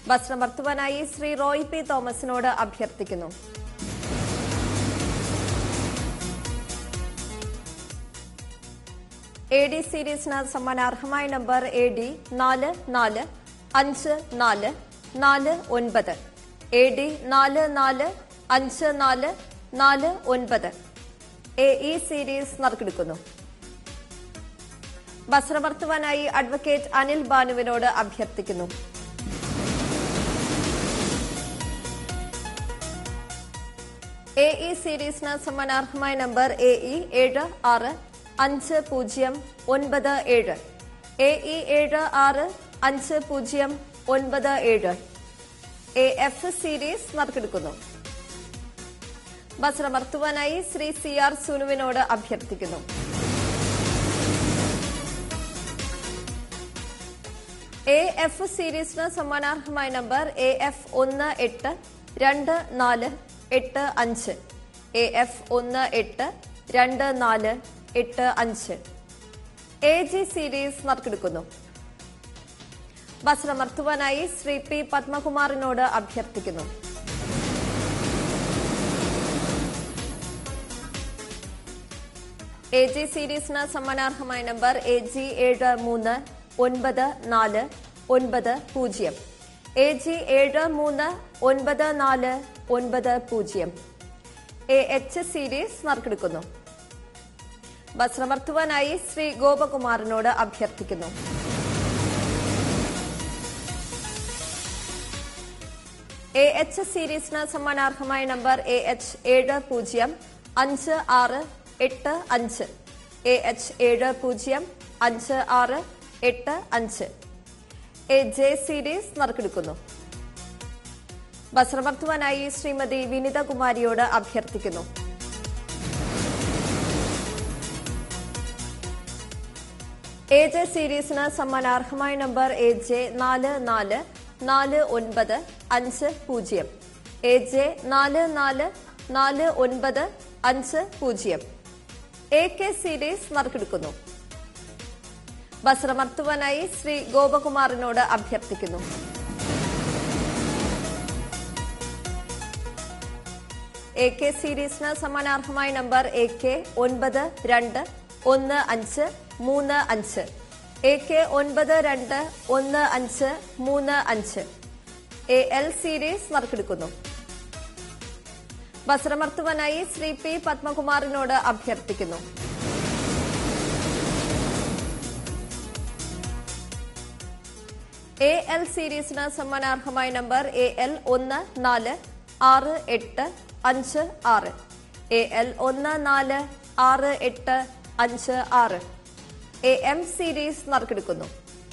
വസ്ത്രമർത്തുവാനായി Shri Roy P തോമസിനോട് അഭ്യർത്ഥിക്കുന്നു. AD സീരീസിന് സമ്മാനാർഹമായ number AD 445449. AD 445449. AE series നറുക്കെടുക്കുന്നു. വസ്ത്രമർത്തുവാനായി അഡ്വക്കേറ്റ് അനിൽ ബാനുവിനോട് അഭ്യർത്ഥിക്കുന്നു. AE സീരീസിന് സമ്മാനാർഹമായ number AE 765097. AE 765097. AF series നറുക്കെടുക്കുന്നു. വസ്ത്രമർത്തുവാനായി ശ്രീ CR സുനുവിനോട് അഭ്യർത്ഥിക്കുന്നു. AF സീരീസിന് സമ്മാനാർഹമായ number AF 182485. AF 182485. AG series നറുക്കെടുക്കുന്നു. വസ്ത്രമർത്തുവാനായി ശ്രീ P പത്മകുമാറിനോട് അഭ്യർത്ഥിക്കുന്നു. AG സീരീസിന് സമ്മാനാർഹമായ number AG 739490. AG 739490. AH series നറുക്കെടുക്കുന്നു. വസ്ത്രമർത്തുവാനായി ശ്രീ ഗോപകുമാറിനോട് അഭ്യർത്ഥിക്കുന്നു. AH സീരീസിന് സമ്മാനാർഹമായ number AH 705685. AH 705685. AJ series നറുക്കെടുക്കുന്നു. വസ്ത്രമർത്തുവാനായി ശ്രീമതി വിനിതകുമാരിയോട് അഭ്യർത്ഥിക്കുന്നു. AJ സീരീസിന് സമ്മാനാർഹമായ number AJ 444950. AJ 444950. AK series നറുക്കെടുക്കുന്നു. വസ്ത്രമർത്തുവാനായി ശ്രീ ഗോപകുമാറിനോട് അഭ്യർത്ഥിക്കുന്നു. AK സീരീസിന് സമ്മാനാർഹമായ number AK 921535. AK 921535. AL series നറുക്കെടുക്കുന്നു. വസ്ത്രമർത്തുവാനായി ശ്രീ P പത്മകുമാറിനോട് അഭ്യർത്ഥിക്കുന്നു. AL സീരീസിന് സമ്മാനാർഹമായ number AL 146856. AL 146856. AM series നറുക്കെടുക്കുന്നു.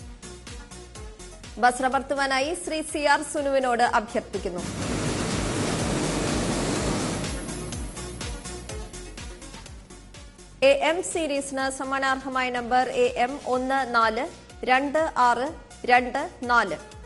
വസ്ത്രമർത്തുവാനായി ശ്രീ CR സുനുവിനോട് അഭ്യർത്ഥിക്കുന്നു. AM സീരീസിന് സമ്മാനാർഹമായ നമ്പർ AM 142624.